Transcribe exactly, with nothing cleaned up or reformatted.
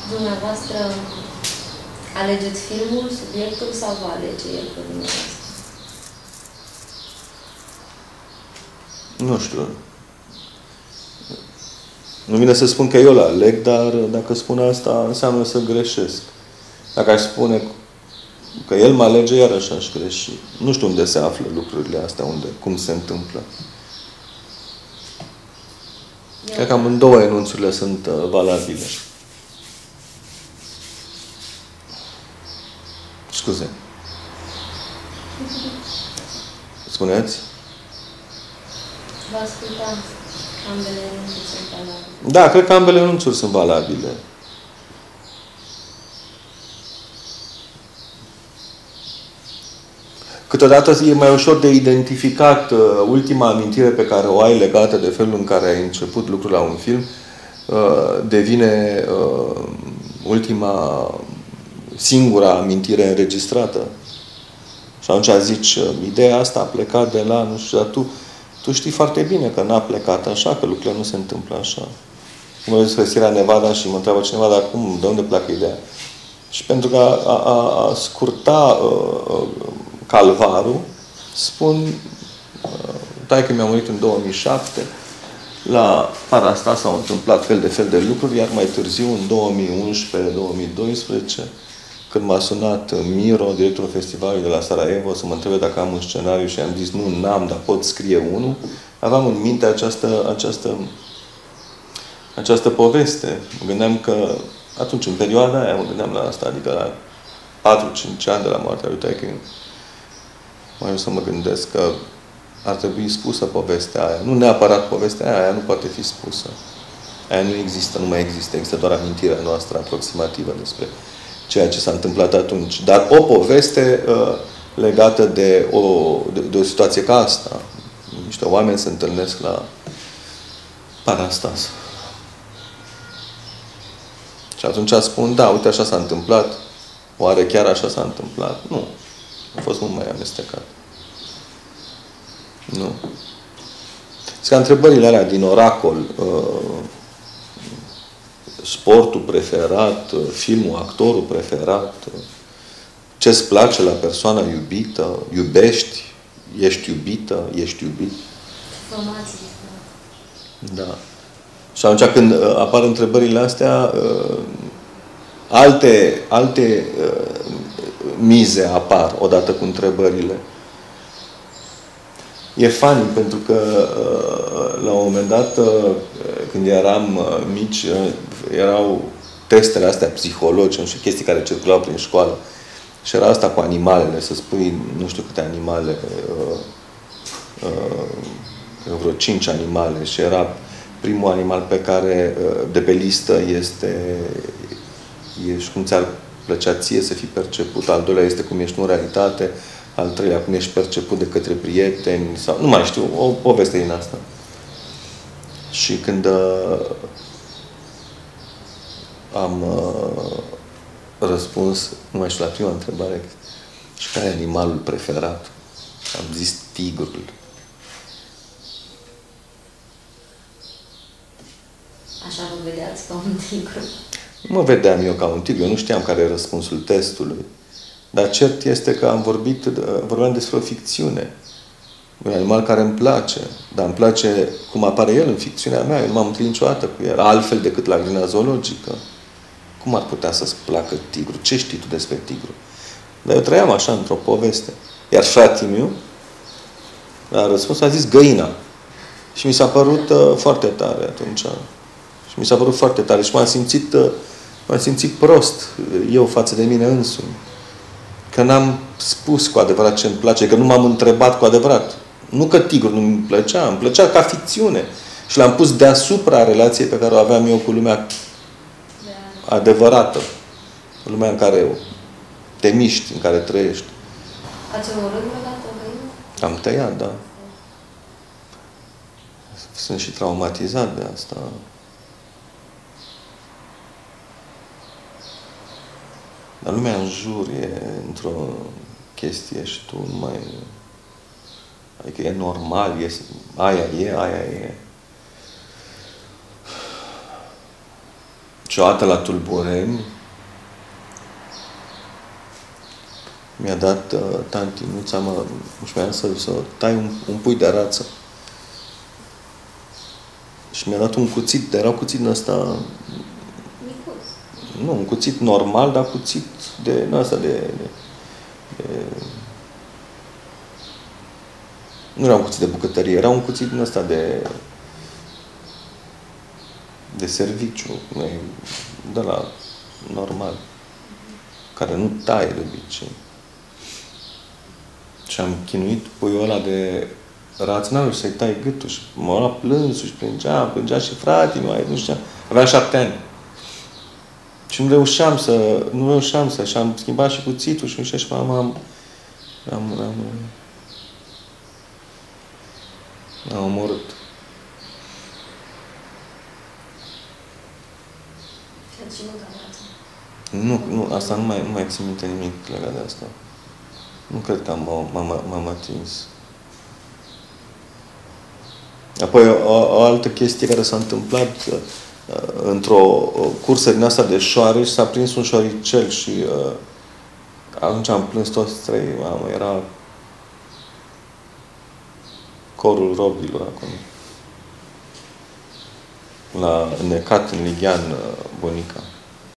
Dumneavoastră alegeți filmul, subiectul sau vă alege el pe dumneavoastră? Nu știu. Nu vine să spun că eu îl aleg, dar dacă spun asta, înseamnă să greșesc. Dacă aș spune că el mă alege, iarăși aș greși. Nu știu unde se află lucrurile astea, unde, cum se întâmplă. Eu Cred că amândouă enunțurile sunt uh, valabile. Scuze. Spuneți? Vă ascultam. Ambele enunțuri sunt valabile. Da, cred că ambele enunțuri sunt valabile. Câteodată e mai ușor de identificat uh, ultima amintire pe care o ai legată de felul în care ai început lucrul la un film, uh, devine uh, ultima, singura amintire înregistrată. Și atunci zici, uh, ideea asta a plecat de la, nu știu, dar tu, tu știi foarte bine că n-a plecat așa, că lucrurile nu se întâmplă așa. Cum am zis că Sierra Nevada și mă întreabă cineva, dar cum, de unde pleacă ideea? Și pentru că a, a, a scurta uh, calvarul, spun, taică mi-a murit în două mii șapte, la Parastas s-au întâmplat fel de fel de lucruri, iar mai târziu, în două mii unsprezece două mii doisprezece, când m-a sunat Miro, directorul festivalului de la Sarajevo, să mă întrebe dacă am un scenariu și am zis, nu, n-am, dar pot scrie unul, aveam în minte această, această, această poveste. Mă gândeam că, atunci, în perioada aia, mă gândeam la asta, adică la patru cinci ani de la moartea lui taică, mai să mă gândesc că ar trebui spusă povestea aia. Nu neapărat povestea aia, aia nu poate fi spusă. Aia nu există, nu mai există. Există doar amintirea noastră aproximativă despre ceea ce s-a întâmplat atunci. Dar o poveste uh, legată de o, de, de o situație ca asta. Niște oameni se întâlnesc la Parastas. Și atunci spun, da, uite, așa s-a întâmplat. Oare chiar așa s-a întâmplat? Nu. A fost mult mai amestecat. Nu. Ca întrebările alea din oracol, uh, sportul preferat, uh, filmul, actorul preferat, uh, ce-ți place la persoana iubită, iubești, ești iubită, ești iubit. Informații. Da. Și atunci când uh, apar întrebările astea, uh, alte, alte uh, mize apar odată cu întrebările. E funny, pentru că la un moment dat, când eram mici, erau testele astea psihologice, nu știu, chestii care circulau prin școală. Și era asta cu animalele, să spui nu știu câte animale, vreo cinci animale. Și era primul animal pe care, de pe listă, este, ești cum ți-ar plăcea ție să fii perceput, al doilea este cum ești în realitate, al treilea cum ești perceput de către prieteni, sau nu mai știu, o poveste din asta. Și când uh, am uh, răspuns, nu mai știu, la prima întrebare, și care e animalul preferat? Am zis tigrul. Așa vă vedeați ca un tigru? Nu mă vedeam eu ca un tigru, eu nu știam care e răspunsul testului. Dar cert este că am vorbit, vorbeam despre o ficțiune. Un animal care îmi place, dar îmi place cum apare el în ficțiunea mea. Eu nu m-am întâlnit niciodată cu el, altfel decât la grădina zoologică. Cum ar putea să-ți placă tigru? Ce știi tu despre tigru? Dar eu trăiam așa, într-o poveste. Iar fratele meu a răspuns, a zis găina. Și mi s-a părut uh, foarte tare atunci. Și mi s-a părut foarte tare. Și m-am simțit, uh, m-am simțit prost eu față de mine însumi. Că n-am spus cu adevărat ce îmi place, că nu m-am întrebat cu adevărat. Nu că tigru nu îmi plăcea, îmi plăcea ca ficțiune. Și l-am pus deasupra relației pe care o aveam eu cu lumea adevărată. Lumea în care te miști, în care trăiești. Ați omorât vreodată o găină? Am tăiat, da. Sunt și traumatizat de asta. Dar lumea în jur e într-o chestie și tu nu mai... Adică e normal, e, aia e, aia e. Și o dată la Tulbureni mi-a dat uh, tanti, nu ți-am, nu știu, să, să tai un, un pui de rață. Și mi-a dat un cuțit, era un cuțit din ăsta... Micuț. Nu, un cuțit normal, dar cuțit de ăsta de, de, de... Nu era un cuțit de bucătărie, era un cuțit din ăsta de... de serviciu, de la normal, care nu taie de obicei. Și am chinuit puiul ăla de rață, n-am să-i tai gâtul și m-a luat plânsul și plângea, plângea și frate, mai nu știu, avea șapte ani. Și nu reușeam să, nu reușeam să, și am schimbat și cuțitul și nu știu, și m-am, am, am, am, am omorât. Nu, nu, asta nu mai, nu mai țin minte nimic legat de asta. Nu cred că m-am atins. Apoi, o, o altă chestie care s-a întâmplat uh, într-o cursă din asta de șoare și s-a prins un șoricel și uh, atunci am plâns toți trei, mamă, era corul robilor acolo. La necat în Lighean, uh, bunica.